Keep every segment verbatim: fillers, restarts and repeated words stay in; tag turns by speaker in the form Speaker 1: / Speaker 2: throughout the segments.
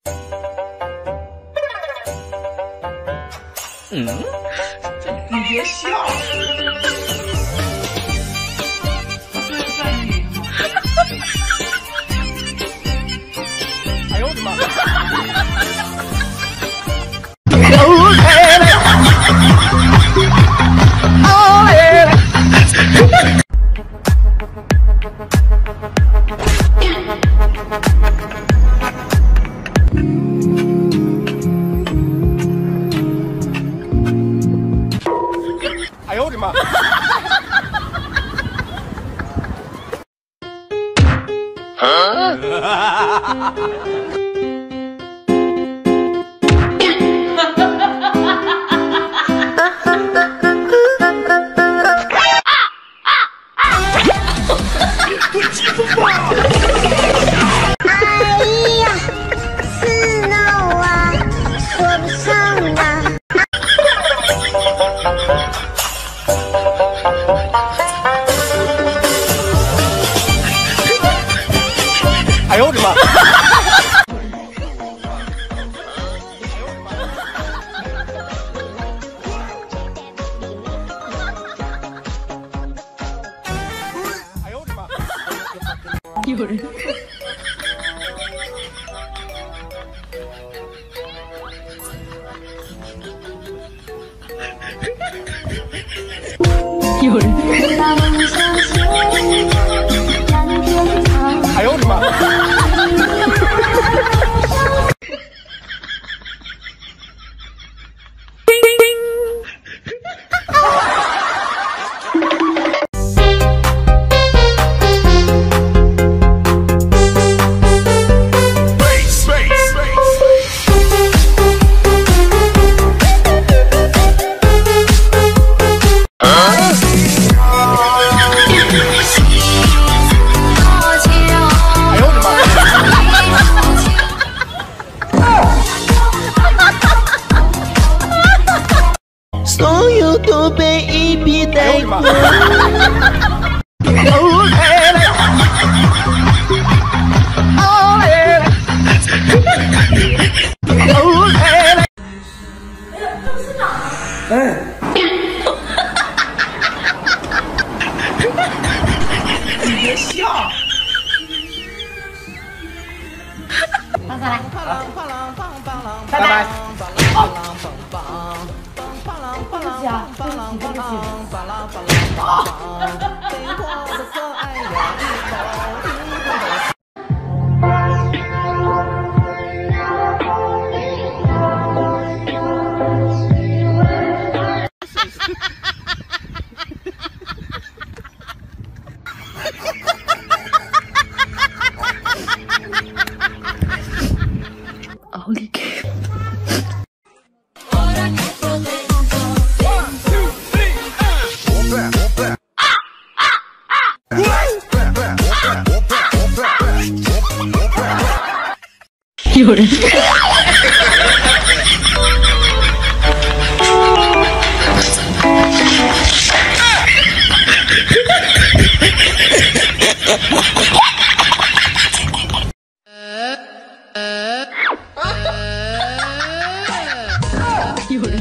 Speaker 1: 嗯，你别笑。哎呦我的妈！哎呦我的妈！我欺负我！
Speaker 2: 哎呀，是闹啊，说不上啊。
Speaker 1: 哎呦我的妈！哎呦我的妈！
Speaker 3: 有人。有人。
Speaker 1: 哎呦我的妈！
Speaker 4: 所有都被一笔带过。
Speaker 1: 哎，你别笑。
Speaker 2: 放上来，
Speaker 1: 拜拜。
Speaker 2: 对不起啊，对不起，对不起。
Speaker 3: 奥利给！有人。有人。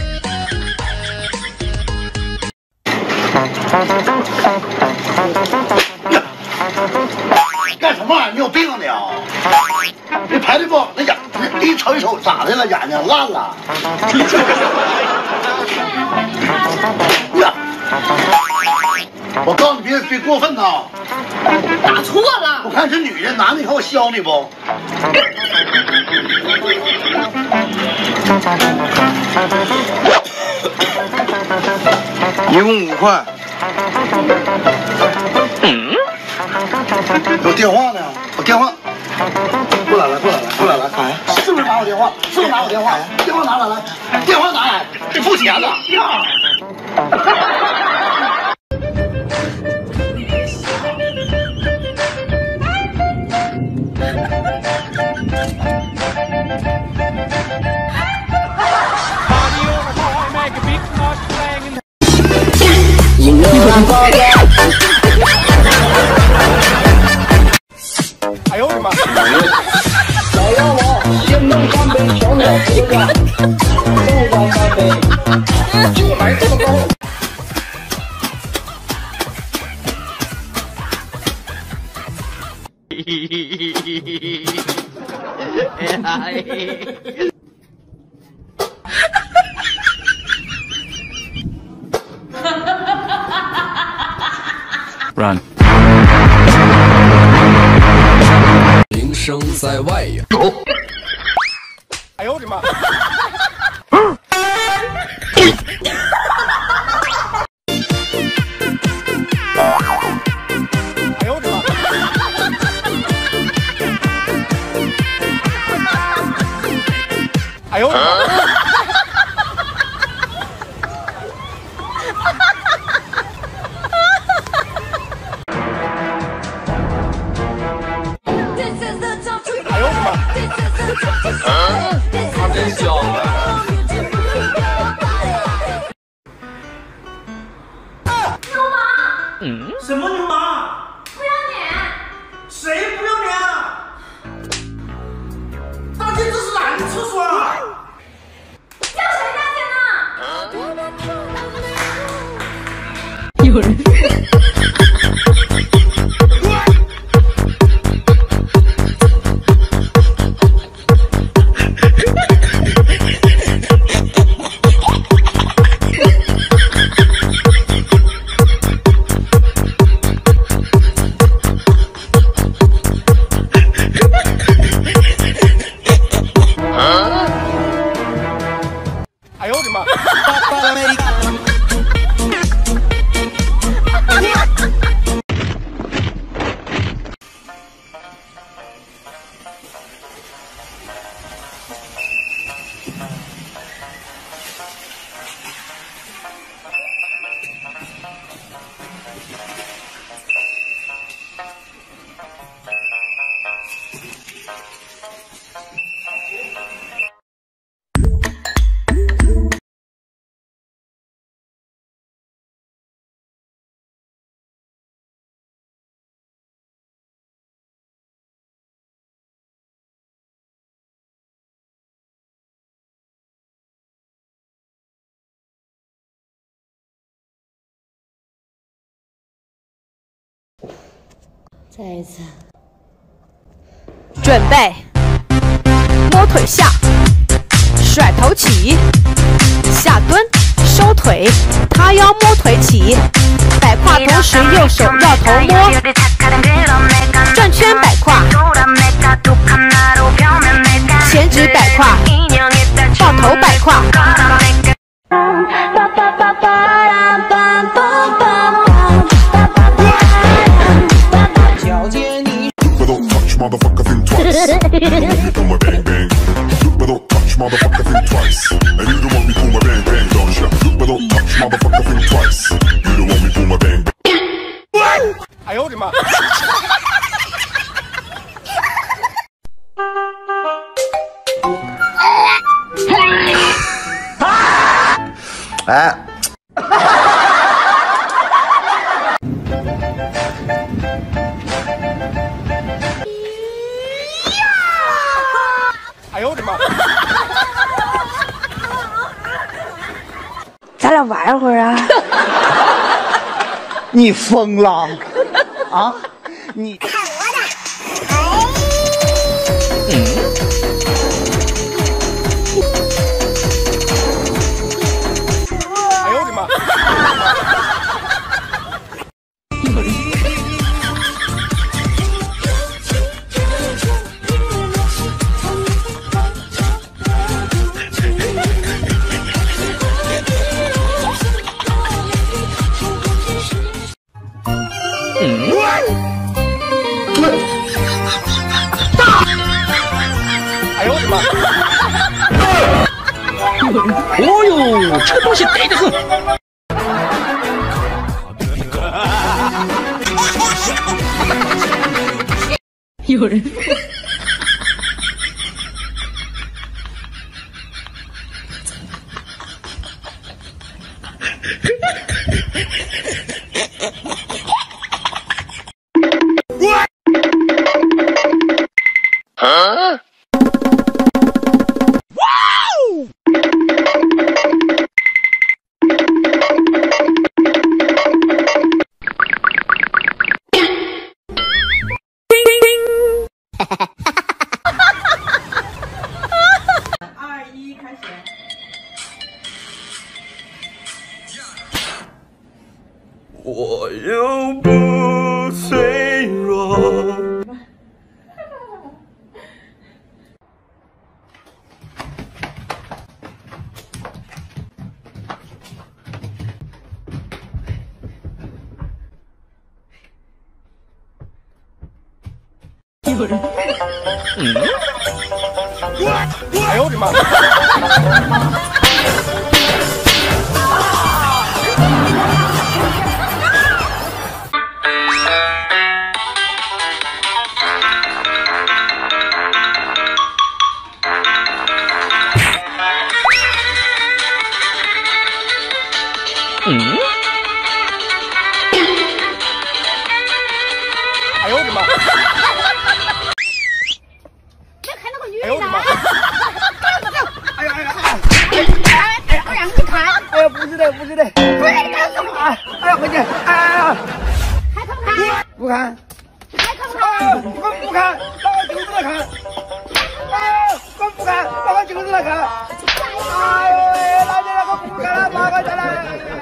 Speaker 5: 干什么玩意儿？你有病啊你啊！你排的不？那眼一瞅一瞅，咋的了？眼睛烂了？呀！我告诉你，别别过分呐！
Speaker 3: 打错了。
Speaker 5: 我看你是女人，男的，你看我削你不？
Speaker 4: 一共五块。
Speaker 5: 嗯？有电话呢？我电话。过来了，过来了，过来了！哎，是不是拿我电话？是不是拿我电话？电话拿来来，电话拿来，得付钱呢。呀！
Speaker 1: 哎呦我的妈！
Speaker 5: 小妖王，先干杯，小鸟哥哥，都干干杯，就来这么高。
Speaker 6: Run。
Speaker 7: 铃声在外呀。
Speaker 1: 哎呦我的妈！哎呦我的妈！哎呦我的妈！
Speaker 7: 他真香。
Speaker 1: 嗯？什么流氓？
Speaker 2: 不要脸！
Speaker 1: 谁不要脸啊？大姐，这是哪个厕所啊？
Speaker 2: 叫谁大姐呢？
Speaker 3: 有人。
Speaker 1: 哎呦我的妈！
Speaker 2: 再一次，
Speaker 8: 准备，摸腿下，甩头起，下蹲，收腿，塌腰摸腿起，摆胯同时右手绕头摸，转圈摆胯，前指摆胯，抱头摆胯。
Speaker 9: Motherfucker think twice. You don't want me pull my bang bang. Look but don't touch motherfucker think twice. And you don't want me pull my bang bang, don't ya? Look but don't touch motherfucker think twice. You don't want me pull my bang bang.
Speaker 1: 哎呦我的妈！
Speaker 5: 哎。
Speaker 1: 哎呦我的妈！
Speaker 2: 咱俩玩会儿啊！
Speaker 5: 你疯了啊！你看我的！嗯。哎呦我的妈！哎呦我的妈！
Speaker 6: 哦呦，这东西得得很。
Speaker 3: 有人。
Speaker 1: 啊
Speaker 4: 我又不脆弱。
Speaker 3: 有人。
Speaker 6: 嗯。
Speaker 1: 哎呦我的妈！
Speaker 6: 嗯。
Speaker 1: 哎呦我的妈！
Speaker 2: 这还那个女
Speaker 1: 哎呦我的妈！
Speaker 2: 哎呀哎呀哎呀！哎呀，我让你看。
Speaker 5: 哎呀，不是的，不是的。
Speaker 2: 不是你干什么？
Speaker 5: 哎呀，回去！哎呀，
Speaker 2: 还看不看？
Speaker 5: 不看。
Speaker 2: 还看不看？
Speaker 5: 我不看，把我镜子来看。哎，我不看，把我镜子来看。哎呦喂，老姐，我不看了，拿过去了。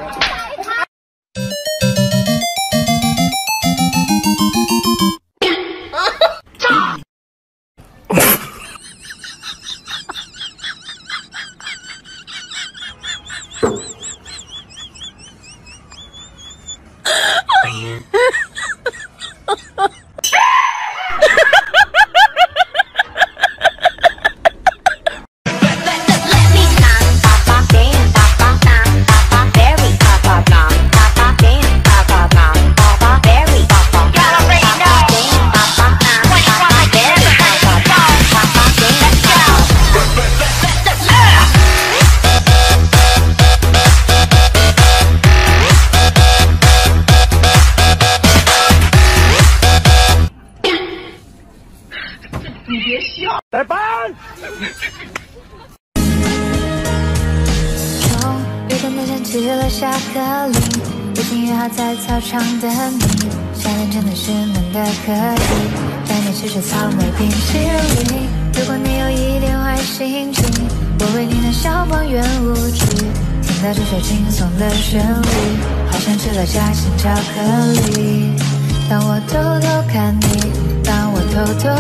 Speaker 1: 来搬！
Speaker 10: 终于等到想起了下课铃，已经约好在操场等你。夏天真的是闷得可以，带你吃吃草莓冰淇淋。如果你有一点坏心情，我为你弹小邦圆舞曲，听到这首轻松的旋律，好像吃了夹心巧克力。当我偷偷看你，当我偷偷。